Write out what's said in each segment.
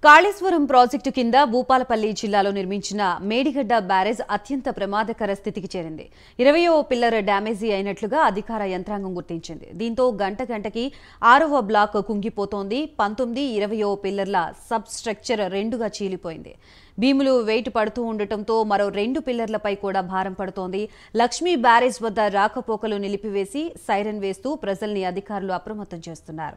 Kaleshwaram project కింద భూపాలపల్లి జిల్లాలో నిర్మించిన మేడిగడ్డ బ్యారేజ్ అత్యంత ప్రమాదకర స్థితికి చేరింది. 20వ పిల్లర్ డ్యామేజీ అయినట్లుగా అధికార యంత్రాంగం గుర్తించింది. దీంతో గంటకి 6వ బ్లాక్ కుంగిపోతోంది. 19, 20వ పిల్లర్ల సబ్ స్ట్రక్చర్ రెండుగా చీలిపోయింది. భీములు వెయిట్ పడుతూ ఉండటంతో మరో 2 పిల్లర్లపై కూడా భారం పడుతోంది. లక్ష్మీ బ్యారేజ్ వద్ద రాకపోకలు నిలిపివేసి సైరన్ వేస్తూ ప్రజల్ని అధికారులు అప్రమత్తం చేస్తున్నారు.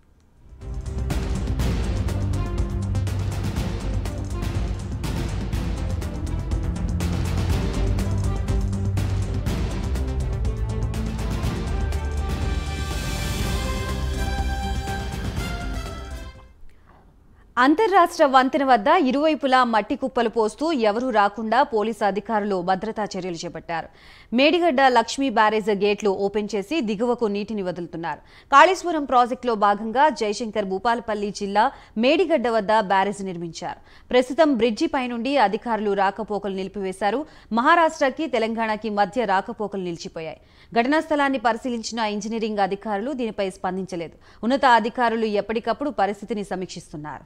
అంతర్రాష్ట్ర వంతెన వద్ద ఇరువైపులా మట్టి కుప్పలు పోస్తూ ఎవరూ రాకుండా పోలీసు అధికారులు భద్రతా చర్యలు చేపట్టారు. మేడిగడ్డ లక్ష్మీ బ్యారేజ్ గేట్లు ఓపెన్ చేసి దిగువకు నీటిని వదులుతున్నారు. కాళేశ్వరం ప్రాజెక్టులో భాగంగా జయశంకర్ భూపాలపల్లి జిల్లా మేడిగడ్డ వద్ద బ్యారేజ్ నిర్మించారు. ప్రస్తుతం బ్రిడ్జి పైనుండి అధికారులు రాకపోకలు నిలిపివేశారు. మహారాష్ట్రకి తెలంగాణకి మధ్య రాకపోకలు నిలిచిపోయాయి. ఘటనా స్థలాన్ని పరిశీలించిన ఇంజనీరింగ్ అధికారులు దీనిపై స్పందించలేదు. ఉన్నత అధికారులు ఎప్పటికప్పుడు పరిస్థితిని సమీక్షిస్తున్నారు.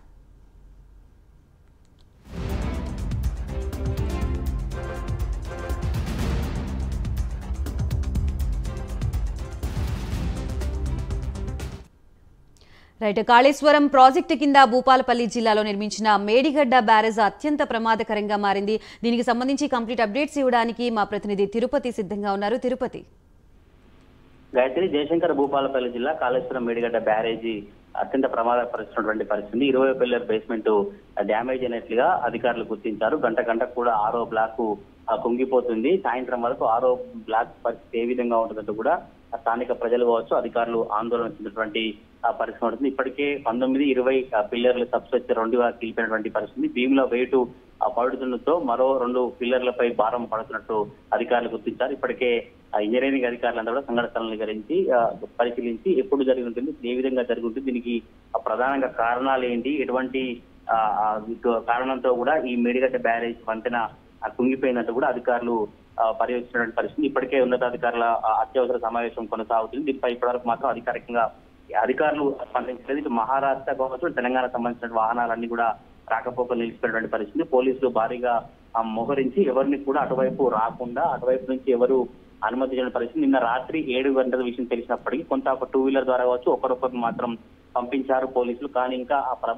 కాళేశ్వరం ప్రాజెక్టు కింద భూపాలపల్లి జిల్లాలో నిర్మించిన మేడిగడ్డ బ్యారేజ్ అత్యంత ప్రమాదకరంగా మారింది. దీనికి సంబంధించి కంప్లీట్ అప్డేట్స్ ఇవ్వడానికి మా ప్రతినిధి తిరుపతి సిద్ధంగా ఉన్నారు. తిరుపతి. గాయత్రి, జయశంకర్ భూపాలపల్లి జిల్లా కాళేశ్వరం మేడిగడ్డ బ్యారేజీ అత్యంత ప్రమాదపరిచినటువంటి పరిస్థితి. 20వ పిల్లర్ బేస్మెంట్ డ్యామేజ్ అయినట్లుగా అధికారులు గుర్తించారు. గంట కూడా 6వ బ్లాక్ కుంగిపోతుంది. సాయంత్రం వరకు 6వ బ్లాక్ పరిస్థితి ఏ విధంగా ఉంటుందంటూ కూడా స్థానిక ప్రజలు కావచ్చు, అధికారులు ఆందోళన చెందినటువంటి పరిస్థితి ఉంటుంది. ఇప్పటికే 19, 20 పిల్లర్లు సబ్స్ట్రక్చర్ రెండుగా తీలిపినటువంటి పరిస్థితి. భీముల వెయిట్ పడుతుండటంతో మరో 2 పిల్లర్లపై భారం పడుతున్నట్టు అధికారులు గుర్తించారు. ఇప్పటికే ఇంజనీరింగ్ అధికారులంతా కూడా సంఘటన స్థలాన్ని గురించి పరిశీలించి ఎప్పుడు జరిగి ఉంటుంది, ఏ విధంగా జరిగి ఉంటుంది, దీనికి ప్రధానంగా కారణాలు ఏంటి, ఎటువంటి కారణంతో కూడా ఈ మేడిగడ్డ బ్యారేజ్ వంతెన కుంగిపోయిందంటూ కూడా అధికారులు పర్యవేక్షించినటువంటి పరిస్థితి. ఇప్పటికే ఉన్నతాధికారుల అత్యవసర సమావేశం కొనసాగుతుంది. దీనిపై ఇప్పటివరకు మాత్రం అధికారికంగా అధికారులు స్పందించలేదు. ఇటు మహారాష్ట్ర కావచ్చు, తెలంగాణ సంబంధించిన వాహనాలన్నీ కూడా రాకపోకలు నిలిచిపోయినటువంటి పరిస్థితి. పోలీసులు భారీగా మోహరించి ఎవరిని కూడా అటువైపు రాకుండా, అటువైపు నుంచి ఎవరు అనుమతించిన పరిస్థితి. నిన్న రాత్రి 7 గంటల విషయం తెలిసినప్పటికీ కొంత ఒక 2 వీలర్ ద్వారా కావచ్చు ఒకరొకరు మాత్రం పంపించారు పోలీసులు. కానీ ఇంకా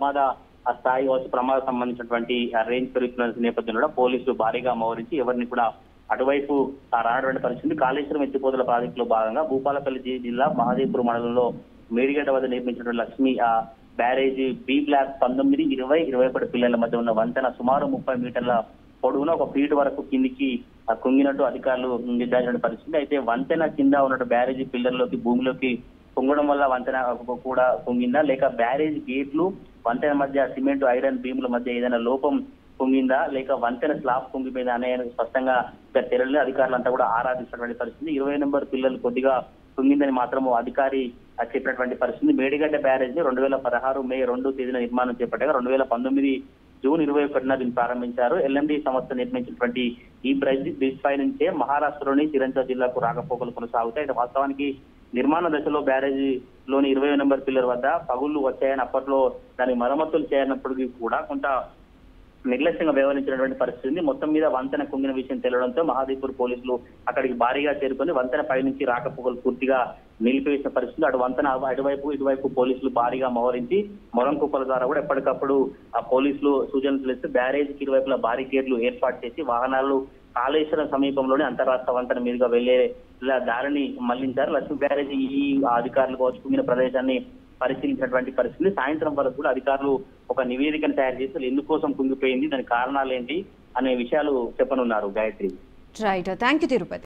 ఆ స్థాయి కావచ్చు, ప్రమాదం సంబంధించినటువంటి రేంజ్ పెరుగుతున్న నేపథ్యంలో పోలీసులు భారీగా మోహరించి ఎవరిని కూడా అటువైపు రానటువంటి పరిస్థితి. కాళేశ్వరం ఎత్తిపోతల ప్రాజెక్టులో భాగంగా భూపాలపల్లి జిల్లా మహాదేవ్పూర్ మండలంలో మేడిగడ్డ వద్ద నిర్మించినటువంటి లక్ష్మీ బ్యారేజీ బి బ్లాక్ 19, 20, 21 పిల్లల మధ్య ఉన్న వంతెన సుమారు 30 మీటర్ల పొడవున 1 ఫీట్ వరకు కిందికి కుంగినట్టు అధికారులు నిర్ధారించిన పరిస్థితి. అయితే వంతెన కింద ఉన్నట్టు బ్యారేజీ పిల్లర్లోకి భూమిలోకి కుంగడం వల్ల వంతెన కూడా కుంగిందా, లేక బ్యారేజ్ గేట్లు వంతెన మధ్య సిమెంట్ ఐరన్ భీముల మధ్య ఏదైనా లోపం కుంగిందా, లేక వంతెన స్లాబ్ కుంగిపోయిందా అనే స్పష్టంగా తెలియని అధికారులంతా కూడా ఆరాధిస్తున్నటువంటి పరిస్థితి. 20 నెంబర్ పిల్లలు కొద్దిగా కుంగిందని మాత్రము అధికారి చెప్పినటువంటి పరిస్థితి. మేడిగడ్డ బ్యారేజ్ ని 2016 మే 2వ తేదీన నిర్మాణం చేపట్టగా 2019 జూన్ 21న దీన్ని ప్రారంభించారు. LMD సంస్థ నిర్మించినటువంటి ఈ బ్రిడ్జ్ పై నుంచే మహారాష్ట్రలోని సిరంజర్ జిల్లాకు రాకపోకలు కొనసాగుతాయి. వాస్తవానికి నిర్మాణ దశలో బ్యారేజీ లోని 20వ నెంబర్ పిల్లర్ వద్ద పగుళ్లు వచ్చాయని, అప్పట్లో దాని మరమ్మతులు చేయనప్పటికీ కూడా కొంత నిర్లక్ష్యంగా వ్యవహరించినటువంటి పరిస్థితి. మొత్తం మీద వంతెన కుంగిన విషయం తెలియడంతో మహాదేవ్పూర్ పోలీసులు అక్కడికి భారీగా చేరుకొని వంతెన పై నుంచి రాకపోకలు పూర్తిగా నిలిపివేసిన పరిస్థితి. అటు వంతెన ఇటువైపు పోలీసులు భారీగా మోహరించి మొరం కుప్పల ద్వారా కూడా ఎప్పటికప్పుడు ఆ పోలీసులు సూచనలు ఇస్తూ బ్యారేజ్కి ఇరువైపులా భారీ గేట్లు ఏర్పాటు చేసి వాహనాలు కాళేశ్వరం సమీపంలోని అంతర్రాష్ట్ర వంతెన మీదుగా వెళ్లే దారిని మళ్లించారు. లక్ష్మీ బ్యారేజీ ఈ అధికారులు కావచ్చు కుంగిన ప్రదేశాన్ని పరిశీలించినటువంటి పరిస్థితి. సాయంత్రం వరకు కూడా అధికారులు ఒక నివేదికను తయారు చేసి ఎందుకోసం కుంగిపోయింది, దాని కారణాలు ఏంటి అనే విషయాలు చెప్పనున్నారు. Gayatri. Right, thank you Tirupati.